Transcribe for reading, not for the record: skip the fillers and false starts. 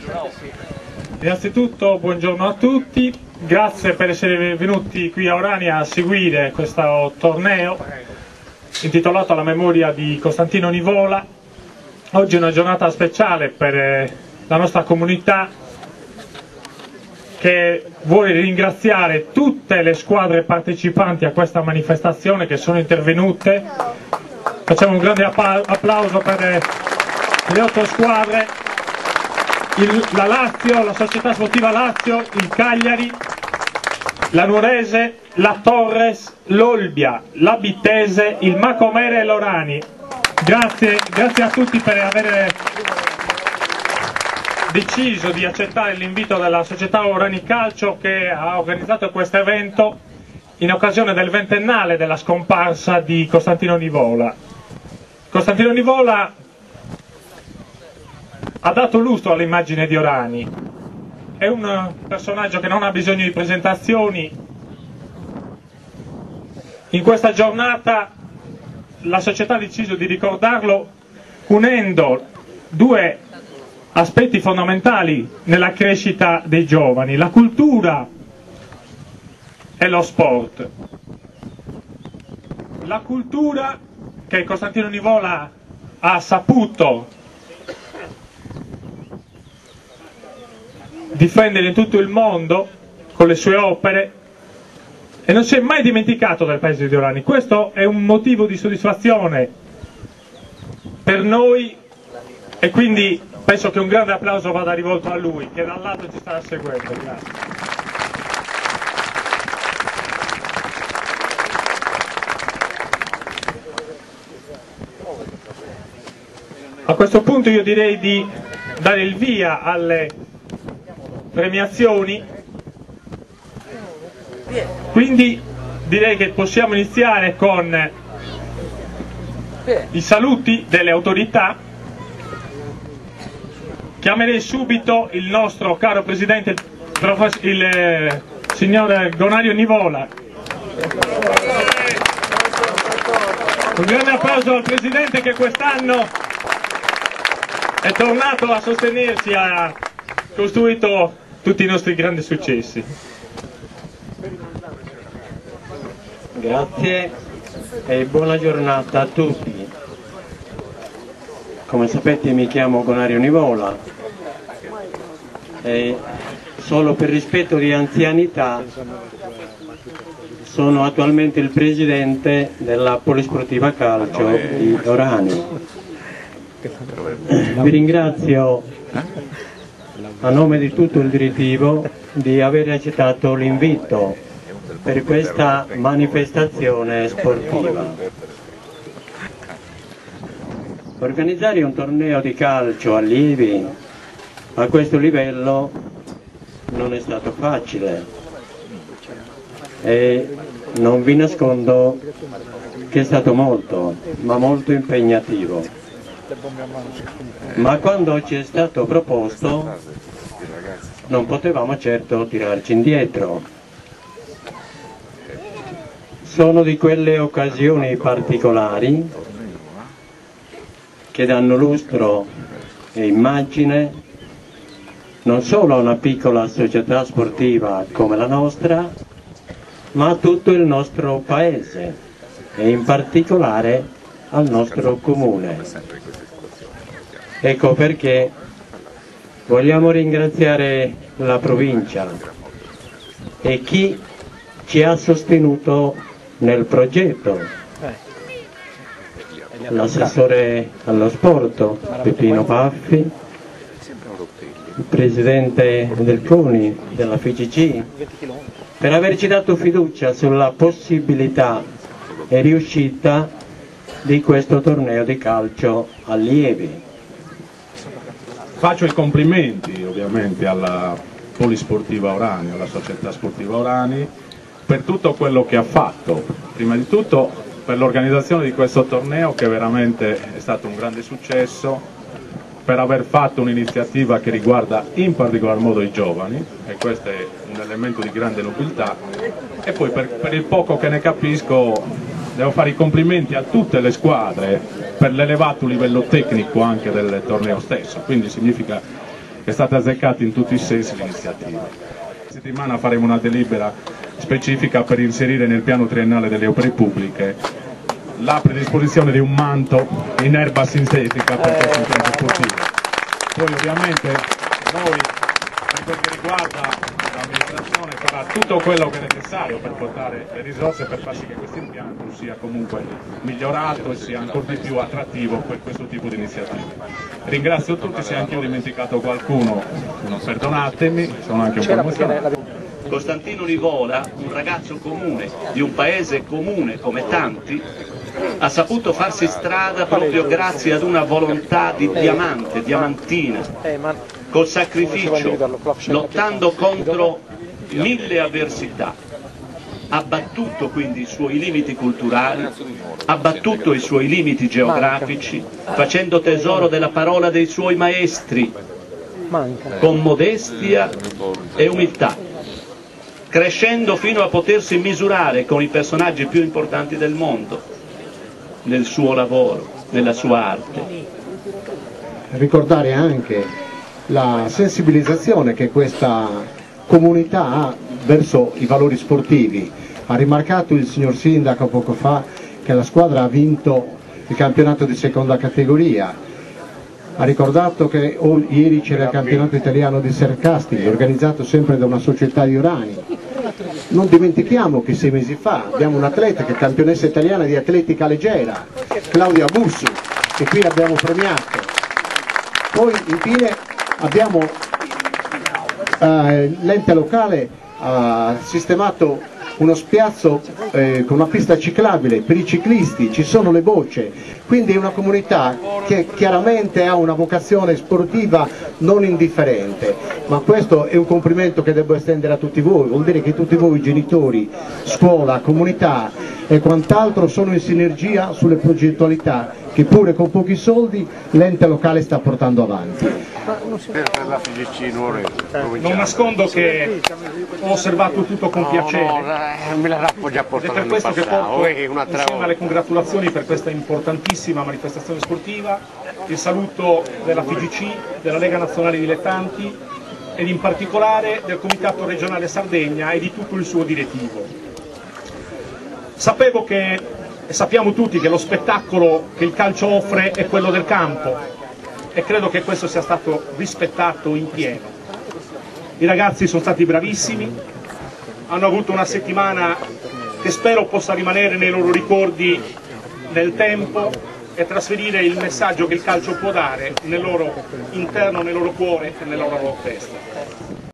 Innanzitutto buongiorno a tutti, grazie per essere venuti qui a Orania a seguire questo torneo intitolato alla memoria di Costantino Nivola. Oggi è una giornata speciale per la nostra comunità, che vuole ringraziare tutte le squadre partecipanti a questa manifestazione che sono intervenute. Facciamo un grande applauso per le 8 squadre, la Lazio, la Società Sportiva Lazio, il Cagliari, la Nuorese, la Torres, l'Olbia, la Bitese, il Macomere e l'Orani. Grazie a tutti per aver deciso di accettare l'invito della società Orani Calcio, che ha organizzato questo evento in occasione del ventennale della scomparsa di Costantino Nivola. Costantino Nivola ha dato lustro all'immagine di Orani, è un personaggio che non ha bisogno di presentazioni. In questa giornata la società ha deciso di ricordarlo unendo due aspetti fondamentali nella crescita dei giovani: la cultura e lo sport. La cultura che Costantino Nivola ha saputo difendere in tutto il mondo con le sue opere e non si è mai dimenticato del paese di Orani. Questo è un motivo di soddisfazione per noi e quindi penso che un grande applauso vada rivolto a lui, che dall'alto ci sta seguendo. Grazie. A questo punto io direi di dare il via alle premiazioni, quindi direi che possiamo iniziare con i saluti delle autorità. Chiamerei subito il nostro caro presidente, il signor Gonario Nivola. Un grande applauso al presidente che quest'anno è tornato a sostenerci, ha costruito tutti i nostri grandi successi. Grazie e buona giornata a tutti. Come sapete mi chiamo Gonario Nivola e solo per rispetto di anzianità sono attualmente il presidente della Polisportiva Calcio di Orani. Vi ringrazio a nome di tutto il direttivo di aver accettato l'invito per questa manifestazione sportiva. Organizzare un torneo di calcio allievi a questo livello non è stato facile e non vi nascondo che è stato molto, ma molto impegnativo. Ma quando ci è stato proposto non potevamo certo tirarci indietro. Sono di quelle occasioni particolari che danno lustro e immagine non solo a una piccola società sportiva come la nostra, ma a tutto il nostro paese e in particolare al nostro comune. Ecco perché vogliamo ringraziare la provincia e chi ci ha sostenuto nel progetto, l'assessore allo sport Peppino Paffi, il presidente del CONI, della FIGC, per averci dato fiducia sulla possibilità e riuscita di questo torneo di calcio allievi. Faccio i complimenti ovviamente alla Polisportiva Orani, alla Società Sportiva Orani, per tutto quello che ha fatto. Prima di tutto per l'organizzazione di questo torneo, che veramente è stato un grande successo, per aver fatto un'iniziativa che riguarda in particolar modo i giovani, e questo è un elemento di grande nobiltà, e poi per il poco che ne capisco devo fare i complimenti a tutte le squadre per l'elevato livello tecnico anche del torneo stesso, quindi significa è stata azzeccata in tutti i sensi l'iniziativa. Questa settimana faremo una delibera specifica per inserire nel piano triennale delle opere pubbliche la predisposizione di un manto in erba sintetica per questo impianto sportivo. Poi ovviamente noi, per quel che riguarda l'amministrazione, farà tutto quello che è necessario per portare le risorse per far sì che questo impianto sia comunque migliorato e sia ancora di più attrattivo per questo tipo di iniziative. Ringrazio tutti, se anche ho dimenticato qualcuno, perdonatemi, sono anche un po' emozionato. Costantino Nivola, un ragazzo comune, di un paese comune come tanti, ha saputo farsi strada proprio grazie ad una volontà di diamante, diamantina, col sacrificio, lottando contro 1000 avversità. Ha battuto quindi i suoi limiti culturali, ha battuto i suoi limiti geografici, facendo tesoro della parola dei suoi maestri, con modestia e umiltà, crescendo fino a potersi misurare con i personaggi più importanti del mondo, nel suo lavoro, nella sua arte. Ricordare anche la sensibilizzazione che questa comunità ha verso i valori sportivi. Ha rimarcato il signor Sindaco poco fa che la squadra ha vinto il campionato di seconda categoria. Ha ricordato che ieri c'era il campionato italiano di Sercasting, organizzato sempre da una società di Orani. Non dimentichiamo che 6 mesi fa abbiamo un'atleta che è campionessa italiana di atletica leggera, Claudia Bussi, che qui abbiamo premiato. Poi infine abbiamo l'ente locale ha sistemato uno spiazzo con una pista ciclabile per i ciclisti, ci sono le bocce, quindi è una comunità che chiaramente ha una vocazione sportiva non indifferente, ma questo è un complimento che devo estendere a tutti voi, vuol dire che tutti voi genitori, scuola, comunità e quant'altro sono in sinergia sulle progettualità che pure con pochi soldi l'ente locale sta portando avanti. Non nascondo che ho osservato tutto con piacere, me la già ed è per questo che porto insieme alle congratulazioni per questa importantissima manifestazione sportiva il saluto della FIGC, della Lega Nazionale Dilettanti ed in particolare del Comitato Regionale Sardegna e di tutto il suo direttivo. Sapevo che, e sappiamo tutti, che lo spettacolo che il calcio offre è quello del campo, e credo che questo sia stato rispettato in pieno. I ragazzi sono stati bravissimi, hanno avuto una settimana che spero possa rimanere nei loro ricordi nel tempo e trasferire il messaggio che il calcio può dare nel loro interno, nel loro cuore e nella loro testa.